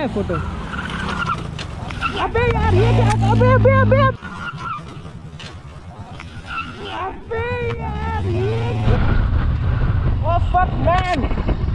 है फोटो? अबे यार ये क्या? अबे अबे अबे अबे यार ये oh fuck man.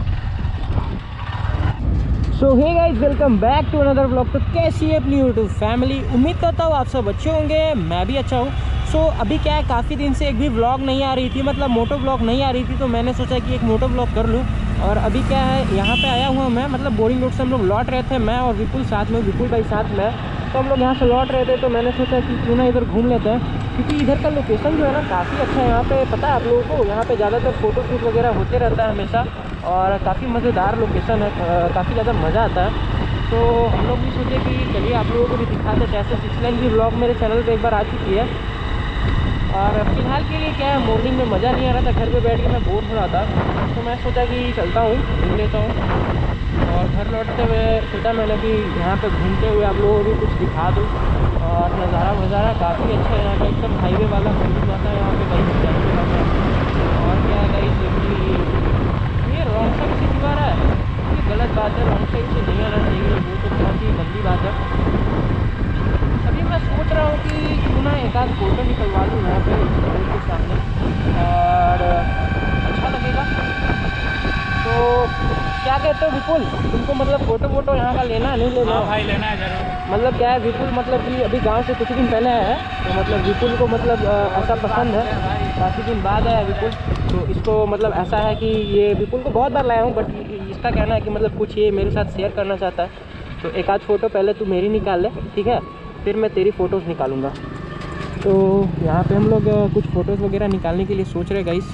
So hey guys, welcome back to another vlog. तो कैसी है अपनी यूट्यूब फैमिली? उम्मीद करता हूँ आप सब अच्छे होंगे, मैं भी अच्छा हूँ। सो अभी क्या है, काफ़ी दिन से एक भी व्लॉग नहीं आ रही थी, मतलब मोटो व्लॉग नहीं आ रही थी, तो मैंने सोचा कि एक मोटो व्लॉग कर लूँ। और अभी क्या है, यहाँ पे आया हुआ मैं, मतलब बोरिंग रोड से हम लोग लौट रहे थे, मैं और विपुल साथ में, विपुल भाई साथ में। तो हम लोग यहाँ से लौट रहे थे, तो मैंने सोचा कि क्यों ना इधर घूम लेते हैं, क्योंकि इधर का लोकेशन जो है ना काफ़ी अच्छा है। यहाँ पे पता है आप लोगों को, यहाँ पे ज़्यादातर फ़ोटो शूट वगैरह होते रहता है हमेशा, और काफ़ी मज़ेदार लोकेशन है, काफ़ी ज़्यादा मज़ा आता है। तो हम लोग भी सोचे कि चलिए आप लोगों को भी दिखाते हैं। जैसे पिछले भी व्लॉग मेरे चैनल पे एक बार आ चुकी है, और फिलहाल के लिए क्या है, मॉर्निंग में मज़ा नहीं आ रहा था, घर पे बैठ के मैं बोर हो रहा था, तो मैं सोचा कि चलता हूँ, घूम लेता हूँ। और घर लौटते हुए सोचा मैंने कि यहाँ पे घूमते हुए आप लोगों को भी कुछ दिखा दूँ। और नज़ारा काफ़ी अच्छा है यहाँ का, एकदम हाईवे वाला फीलिंग आता है यहाँ पे कहीं चलते वक्त। और क्या है कहीं ये रॉन्ग साइड से क्यों आ रहा है? ये गलत बात है, रॉन्ग साइड से नहीं आना चाहिए, वो तो बहुत ही गंदी बात है। अभी मैं सोच रहा हूँ कि क्यों ना एक आध फ़ोटो निकलवा लूँ यहाँ पे रोड के सामने, और अच्छा लगेगा। तो क्या कहते हो विपुल, तुमको मतलब फ़ोटो वोटो यहाँ का लेना है नहीं लेना? हाँ भाई लेना है जरूर। मतलब क्या है विपुल, मतलब कि अभी गांव से कुछ दिन पहले आया है, तो मतलब विपुल को मतलब ऐसा पसंद है, काफ़ी दिन बाद आया विपुल। तो इसको मतलब ऐसा है कि ये विपुल को बहुत बार लाया हूँ, बट इसका कहना है कि मतलब कुछ ये मेरे साथ शेयर करना चाहता है। तो एक आध फ़ोटो पहले तू मेरी निकाल ले, ठीक है, फिर मैं तेरी फ़ोटोज़ निकालूँगा। तो यहाँ पे हम लोग कुछ फ़ोटोज़ वगैरह निकालने के लिए सोच रहे गाइस।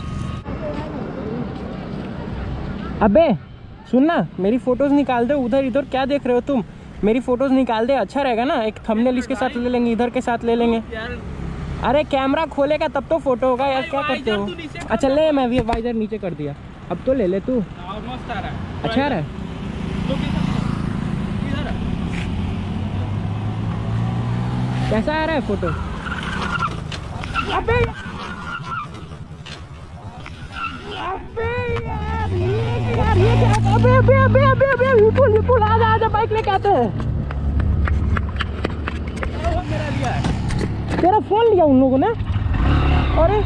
अबे सुनना, मेरी फ़ोटोज़ निकाल दे। उधर इधर क्या देख रहे हो तुम? मेरी फ़ोटोज़ निकाल दे, अच्छा रहेगा ना, एक थंबनेल इसके साथ ले लेंगे, इधर के साथ ले लेंगे। अरे कैमरा खोलेगा तब तो फ़ोटो होगा यार, क्या करते हो? अच्छा ले, मैं भी वाइजर नीचे कर दिया, अब तो ले ले तू। अच्छा आ रहा है? कैसा आ रहा है फ़ोटो? अबे यार ये क्या? अबे विपुल आजा बाइक लेके आते हैं। तेरा फोन लिया उन लोगों ने? अरे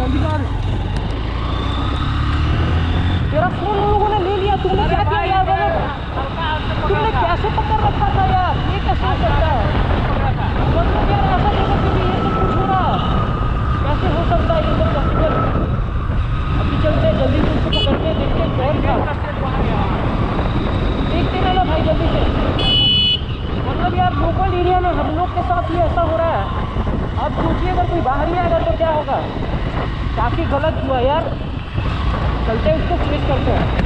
तेरा फोन उन लोगों ने ले लिया, तुमने क्या किया यार? तुमने कैसे पकड़ रखा था यार? ये कैसे हो सकता है? मतलब यार ऐसा नहीं करते कि ये सब कुछ हो रहा, कैसे हो सकता है ये सब पॉसिबल? अभी चलते जल्दी से उसको पकड़ते, देखते कौन था, देखते ना भाई जल्दी से। मतलब यार लोकल एरिया में हम लोग के साथ ही ऐसा हो रहा है। अब सोचिए अगर कोई बाहरी आएगा तो क्या होगा? काफ़ी गलत हुआ यार। चलते हैं उसको चेक करते हैं।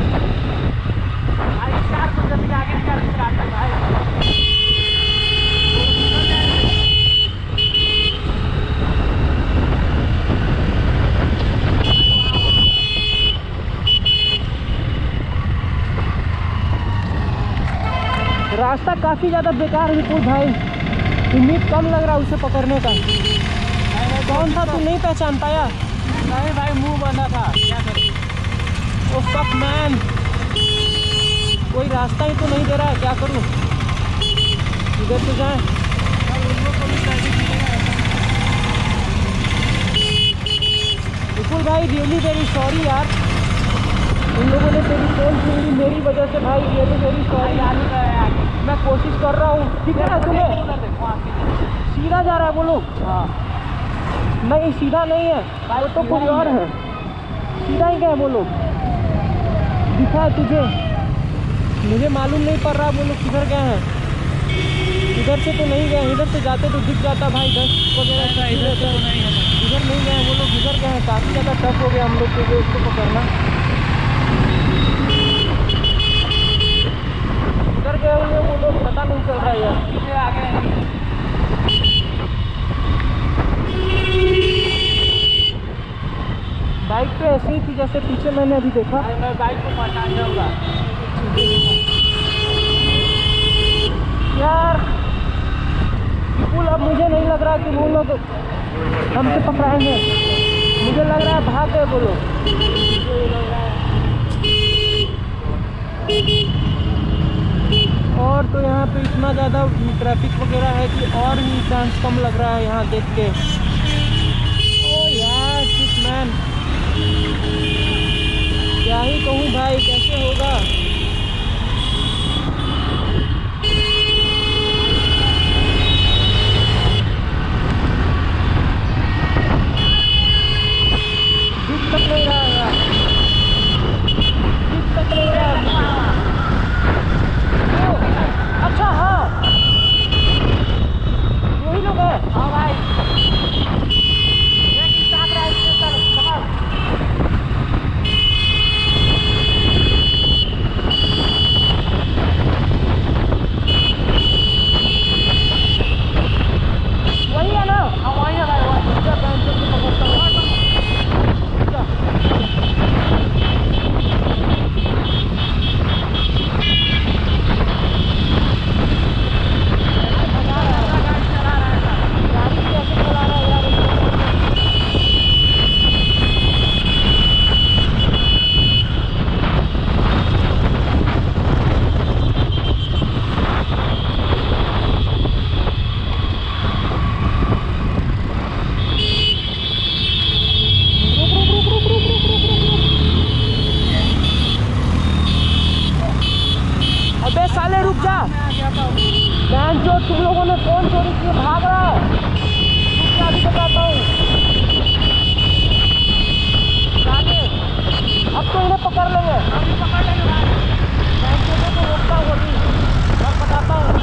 रास्ता काफ़ी ज़्यादा बेकार है विपुल भाई, उम्मीद कम लग रहा है उसे पकड़ने का। कौन था तू नहीं पहचान पाया? नहीं भाई, मुंह बंधा था, क्या करें? ओ फक मैन, कोई रास्ता ही तो नहीं दे रहा है, क्या करूं? इधर तो जाएं। विपुल भाई रियली वेरी सॉरी यार, उन लोगों ने तेरी फोन छीन ली मेरी वजह से भाई, रियली वेरी सॉरी यार। मैं कोशिश कर रहा हूँ, ठीक है ना तुम्हें? सीधा जा रहा है वो लोग? हाँ नहीं, सीधा नहीं है वो तो कोई और है, सीधा ही गए वो लोग। दिखा है तुझे? मुझे मालूम नहीं पड़ रहा वो लोग किधर गए हैं। इधर से तो नहीं गए, इधर से जाते तो दिख जाता भाई, 10 वगैरह इधर तो नहीं है। इधर नहीं गए वो लोग, इधर गए हैं। काफ़ी ज़्यादा टफ हो गया हम लोग के लिए उसको पकड़ना। इधर गए होंगे वो लोग, पता नहीं चल रहा है यार। आगे बाइक पे ऐसी ही थी जैसे पीछे मैंने अभी देखा। मैं बाइक को पहचान जाऊंगा यार विपुल, अब मुझे नहीं लग रहा कि वो लोग हमसे पकड़ाएंगे, मुझे लग रहा है भाग गए वो लोग। और तो यहाँ पे इतना ज़्यादा ट्रैफिक वगैरह है कि और भी चांस कम लग रहा है यहाँ देख के। ओ यार शिट मैन, क्या ही कहूँ भाई, कैसे होगा। दिख तक नहीं रहा है यार, दिख तक नहीं रहा है। अच्छा हाँ, यही लोग है। हाँ भाई, वही है ना? हाँ वही है भाई, वही बहन जो तुम लोगों ने फोन चोरी किए, भाग रहा है। मैं अभी बताता हूँ, अब तो इन्हें पकड़ लेंगे, अभी पकड़ लेंगे भाई। बहन चोरों को रोकता हूँ अभी और बताता हूँ।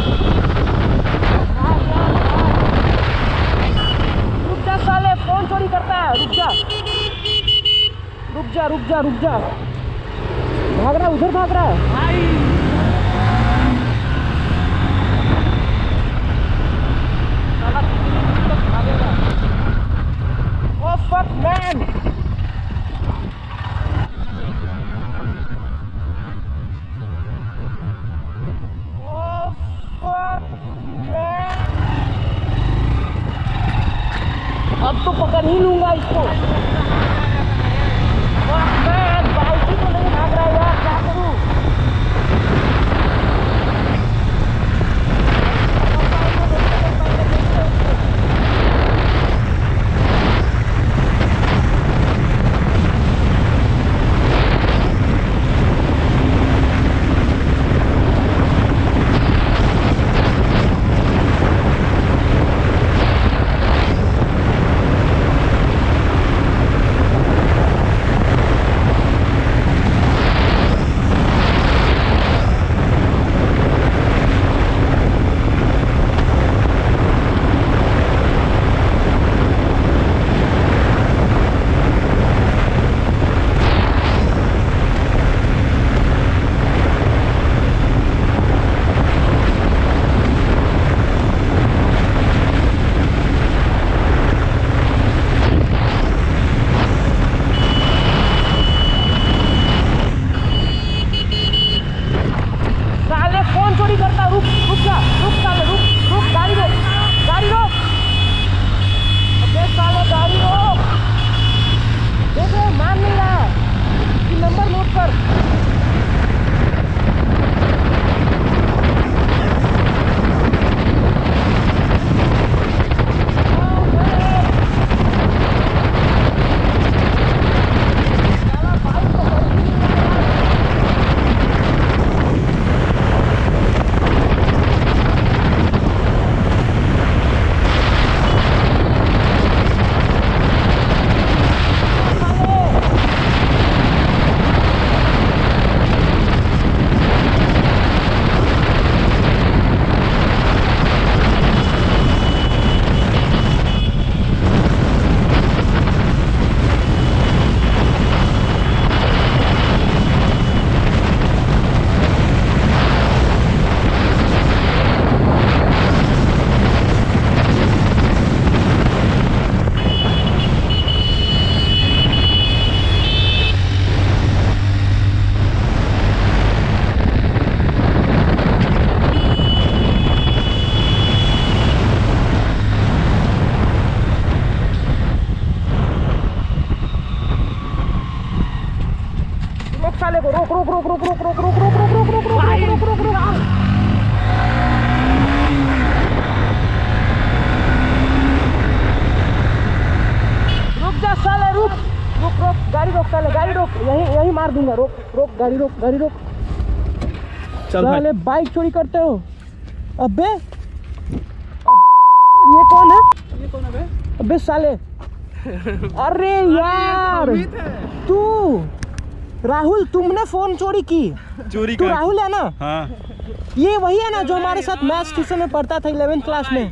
रुक जा साले, फोन चोरी करता है, रुक जा रुक जा रुक जा रुक जा। भाग रहा है, उधर भाग रहा है भाई। Oh fuck man! Oh fuck man! अब तो पकड़ ही लूंगा इसको। Fuck man! बाइक ही तो नहीं भाग रहा यार, क्या करूं? यही मार दूंगा। रोक रोक गाड़ी रोक, गाड़ी रोक। चल साले बाइक चोरी करते हो। अबे ये कौन है? अबे साले, अरे यार तू राहुल, तुमने फोन चोरी की? तू राहुल है ना? हाँ। ये वही है ना जो हमारे साथ मैथ्स ट्यूशन में पढ़ता था 11th क्लास में।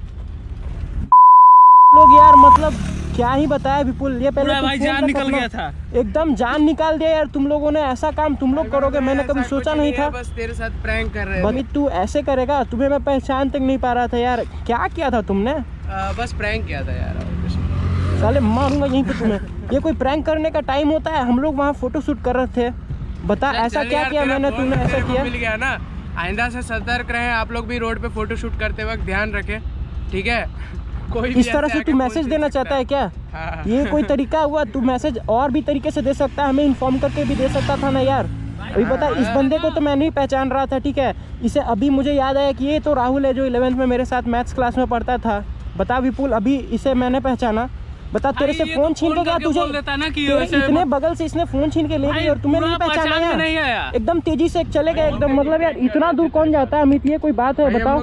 लोग यार मतलब क्या ही बताया विपुल, ये पहले भाई जान निकल गया था, एकदम जान निकाल दिया यार तुम लोगों ने। ऐसा काम तुम लोग करोगे मैंने कभी सोचा नहीं था। बस तेरे साथ प्रैंक कर रहे हैं। भाई तू ऐसे करेगा? तुम्हें मैं पहचान तक नहीं पा रहा था यार। क्या किया था तुमने? बस प्रैंक किया था यार। साले मारूंगा यहीं पे तुम्हें। ये कोई प्रैंक करने का टाइम होता है? हम लोग वहाँ फोटो शूट कर रहे थे। बता ऐसा क्या किया मैंने, तूने ऐसा किया? मिल गया ना, आइंदा से सतर्क रहे। आप लोग भी रोड पे फोटो शूट करते वक्त ध्यान रखें, ठीक है? कोई इस तरह से तू मैसेज देना चाहता है क्या? हाँ। ये कोई तरीका हुआ? तू मैसेज और भी तरीके से दे सकता है, हमें इन्फॉर्म करके भी दे सकता था ना यार। अभी पता इस बंदे को तो मैं नहीं पहचान रहा था, ठीक है? इसे अभी मुझे याद आया कि ये तो राहुल है जो 11th में मेरे साथ मैथ्स क्लास में पढ़ता था। बता विपुल, अभी इसे मैंने पहचाना। बता तेरे से फोन छीन के गया तुझे, इतने बगल से इसने फोन छीन के ले गई और तुम्हें नहीं पहचाना यार? एकदम तेजी से चले गए एकदम। मतलब यार इतना दूर कौन जाता है अमित? ये कोई बात है? बताओ।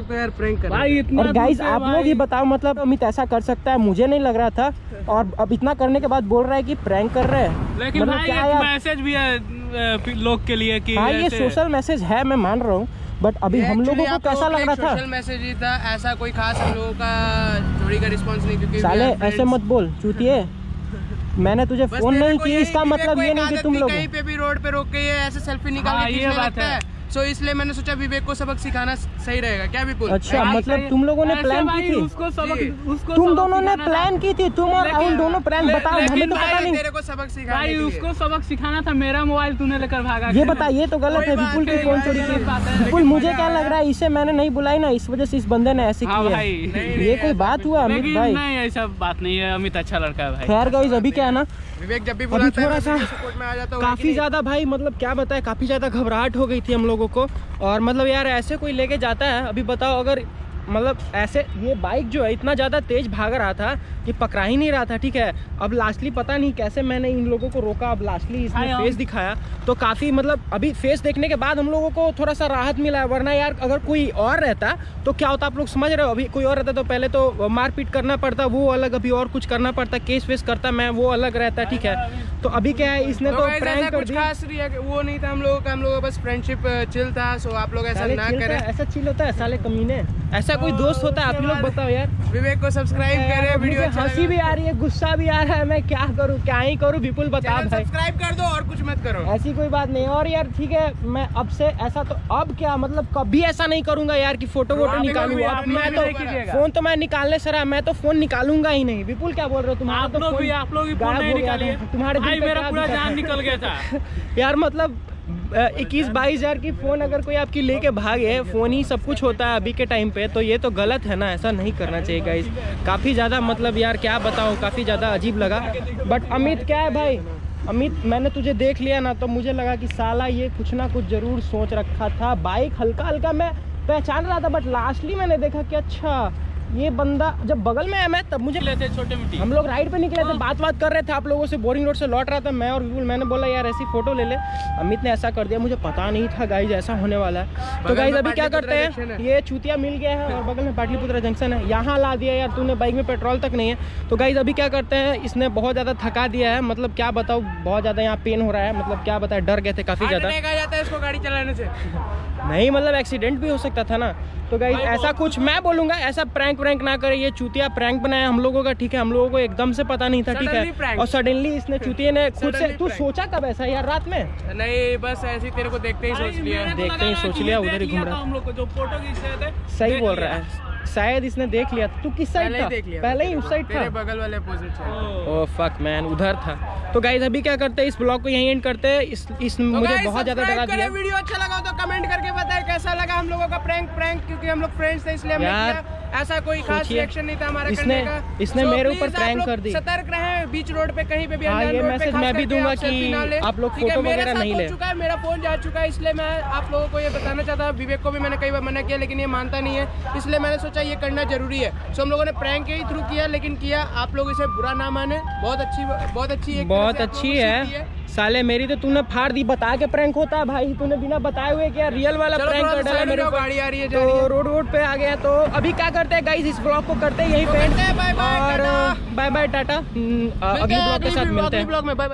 और गाइस आप लोग ही बताओ, मतलब अमित ऐसा कर सकता है? मुझे नहीं लग रहा था, और अब इतना करने के बाद बोल रहा है कि प्रैंक कर रहे हैं। लेकिन मतलब भाई क्या एक यार मैसेज भी है लोग के लिए कि हाँ ये सोशल मैसेज है, मैं मान रहा हूँ, बट अभी हम लोगों को कैसा लग रहा था? सोशल मैसेज ही था, ऐसा कोई खास हम लोगों का चोरी का रिस्पांस नहीं। क्योंकि साले ऐसे मत बोल चूतिए, मैंने तुझे फोन नहीं की, इसका मतलब ये नहीं कि तुम लोग कहीं पे भी रोड पे रोक के ऐसे सेल्फी निकाल के खींचने लगता है। सो इसलिए मैंने सोचा विवेक को सबक सिखाना सही रहेगा। क्या विपुल? अच्छा मतलब तुम लोगों ने प्लान की थी? तुम दोनों ने प्लान की थी, तुम और राहुल दोनों प्लान? बताओ, हमें तो पता नहीं। तेरे को सबक सिखाना भाई, उसको सबक सिखाना था। मेरा मोबाइल तूने लेकर भागा। ये बता, ये तो गलत है। विपुल की फोन चोरी की। विपुल मुझे क्या लग रहा है, इसे मैंने नहीं बुलाई ना, इस वजह से इस बंदे ने ऐसे किया है। ये कोई बात हुआ अमित भाई? नहीं ऐसा बात नहीं है, अमित अच्छा लड़का है भाई। खैर गाइस अभी क्या है ना, विवेक जब भी अभी थोड़ा सा में आ जाता काफी ज्यादा भाई, मतलब क्या बताए, काफी ज्यादा घबराहट हो गई थी हम लोगों को। और मतलब यार ऐसे कोई लेके जाता है? अभी बताओ, अगर मतलब ऐसे ये बाइक जो है इतना ज़्यादा तेज भाग रहा था कि पकड़ा ही नहीं रहा था, ठीक है? अब लास्टली पता नहीं कैसे मैंने इन लोगों को रोका, अब लास्टली इसने फेस दिखाया तो काफ़ी मतलब अभी फेस देखने के बाद हम लोगों को थोड़ा सा राहत मिला है। वरना यार अगर कोई और रहता तो क्या होता, आप लोग समझ रहे हो? अभी कोई और रहता तो पहले तो मारपीट करना पड़ता, वो अलग, अभी और कुछ करना पड़ता, केस वेस करता मैं, वो अलग रहता, ठीक है? तो अभी क्या है, इसने तो प्रैंक कर दिया। खास वो नहीं था हम लोगों का, हम लोगों का बस फ्रेंडशिप चिल था। सो आप लोग ऐसा ना करें। ऐसा चिल होता है साले कमीने? ऐसा कोई दोस्त होता है? आप लोग बताओ यार। विवेक को सब्सक्राइब करें, वीडियो हंसी भी आ रही है, गुस्सा भी आ रहा है, मैं क्या करूं, क्या ही करूं? विपुल बता भाई। सब्सक्राइब कर दो और कुछ मत करो। ऐसी कोई बात नहीं। और यार ठीक है, मैं अब से ऐसा तो अब क्या मतलब कभी ऐसा नहीं करूंगा यार कि फोटो वोटो निकालूं। अब मैं तो फोन तो मैं निकालने से रहा, मैं तो फोन निकालूंगा ही नहीं। विपुल क्या बोल रहे हो? तुम्हारा तो आप लोग भी फोन नहीं निकालिए। तुम्हारे भाई मेरा पूरा जान निकल गया था यार। मतलब 21-22 हज़ार की फ़ोन अगर कोई आपकी लेके भागे, फ़ोन ही सब कुछ होता है अभी के टाइम पे, तो ये तो गलत है ना, ऐसा नहीं करना चाहिए गाइस। काफ़ी ज़्यादा मतलब यार क्या बताऊँ, काफ़ी ज़्यादा अजीब लगा। बट अमित क्या है भाई, अमित मैंने तुझे देख लिया ना तो मुझे लगा कि साला ये कुछ ना कुछ ज़रूर सोच रखा था। बाइक हल्का हल्का मैं पहचान रहा था, बट लास्टली मैंने देखा कि अच्छा ये बंदा जब बगल में है मैं तब मुझे लेते छोटे मिट्टी। हम लोग राइड पे निकले थे, बात कर रहे थे आप लोगों से, बोरिंग रोड से लौट रहा था मैं और विपुल। मैंने बोला यार ऐसी फोटो ले ले, अमित ने ऐसा कर दिया, मुझे पता नहीं था गाइज ऐसा होने वाला है। तो गाइज अभी क्या करते हैं, ये चूतिया मिल गया है और बगल में पाटलिपुत्रा जंक्शन है, यहाँ ला दिया यार तूने, बाइक में पेट्रोल तक नहीं है। तो गाइज अभी क्या करते हैं, इसने बहुत ज़्यादा थका दिया है, मतलब क्या बताऊँ, बहुत ज़्यादा यहाँ पेन हो रहा है, मतलब क्या बताए, डर गए थे काफ़ी ज़्यादा। इसको गाड़ी चलाने से नहीं, मतलब एक्सीडेंट भी हो सकता था ना। तो गाइस ऐसा कुछ मैं बोलूंगा, ऐसा प्रैंक व्रैंक ना करे, ये चूतिया प्रैंक बनाया हम लोगों का, ठीक है? हम लोगों को एकदम से पता नहीं था, ठीक है? और सडनली इसने चूतिया ने खुद से, तू सोचा कब ऐसा यार रात में? नहीं बस ऐसे ही तेरे को देखते ही सोच लिया, देखते ही सोच लिया, उधर ही घूम रहा हम लोग को जो फोटो खींच रहे थे। सही बोल रहा है, शायद इसने देख लिया। तू किस साइड था? पहले ही उस साइड था, तेरे बगल वाले opposite side. Oh fuck man, उधर था। तो गाइस अभी क्या करते हैं, इस ब्लॉग को यहीं एंड करते हैं। इस मुझे बहुत ज्यादा डरा दिया। वीडियो अच्छा लगा तो कमेंट करके बताएं कैसा लगा हम लोगों का प्रैंक। क्योंकि हम लोग फ्रेंड्स थे इसलिए हमने किया, ऐसा कोई खास रिएक्शन नहीं था हमारा करने का। इसने मेरे ऊपर प्रैंक कर दी। सतर्क रहें, बीच रोड पे कहीं पे भी हाँ, ये मैसेज मैं भी दूंगा कि आप लोग फोटो वगैरह नहीं ले। मेरा फोन जा चुका है, इसलिए मैं आप लोगों को ये बताना चाहता हूँ। विवेक को भी मैंने कई बार मना किया लेकिन ये मानता नहीं है, इसलिए मैंने सोचा ये करना जरूरी है। सो हम लोगों ने प्रैंक के ही थ्रू किया, लेकिन किया, आप लोग इसे बुरा ना माने। बहुत अच्छी बहुत अच्छी है। साले मेरी तो तूने फाड़ दी, बता के प्रैंक होता है भाई, तूने बिना बताए हुए क्या रियल वाला प्रैंक कर डाला मेरे को। गाड़ी आ रही है तो रोड पे आ गया। तो अभी क्या करते हैं गाइस, इस ब्लॉग को करते हैं यहीं पे, और बाय बाय टाटा। अगले ब्लॉग के साथ मिलते हैं।